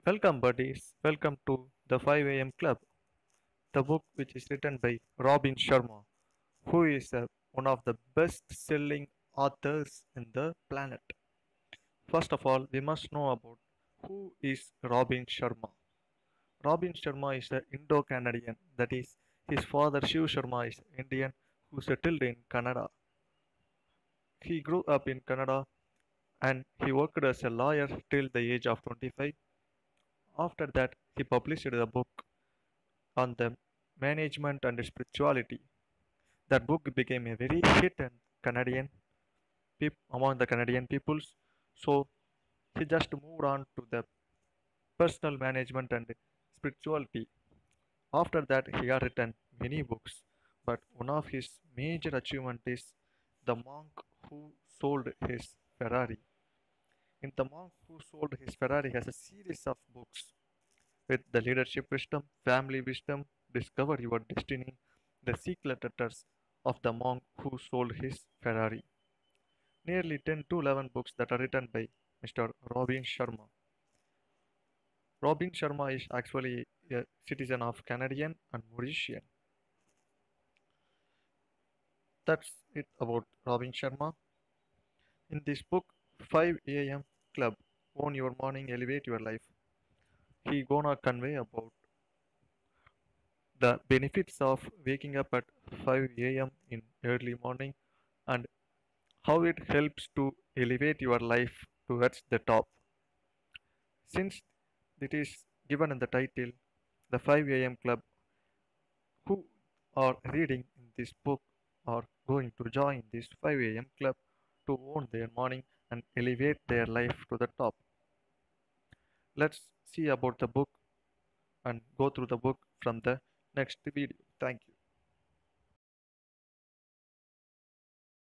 Welcome, buddies. Welcome to the 5 a.m. Club, the book which is written by Robin Sharma, who is one of the best selling authors in the planet. First of all, we must know about who is Robin Sharma. Robin Sharma is an Indo Canadian, that is, his father Shiv Sharma is Indian who settled in Canada. He grew up in Canada and he worked as a lawyer till the age of 25. After that, he published a book on the management and spirituality. That book became a very hit and Canadian among the Canadian peoples. So he just moved on to the personal management and spirituality. After that, he had written many books, but one of his major achievements is The Monk Who Sold His Ferrari. In The Monk Who Sold His Ferrari has a series of books with the leadership wisdom, family wisdom, discover your destiny, the secret letters of the monk who sold his Ferrari. Nearly 10 to 11 books that are written by Mr. Robin Sharma. Robin Sharma is actually a citizen of Canadian and Mauritian. That's it about Robin Sharma. In this book, 5 a.m. Club, Own Your Morning, Elevate Your Life, he gonna convey about the benefits of waking up at 5 a.m. in early morning and how it helps to elevate your life towards the top. Since it is given in the title, the 5 a.m. Club, who are reading in this book are going to join this 5 a.m. club to own their morning and elevate their life to the top. Let's see about the book and go through the book from the next video. Thank you.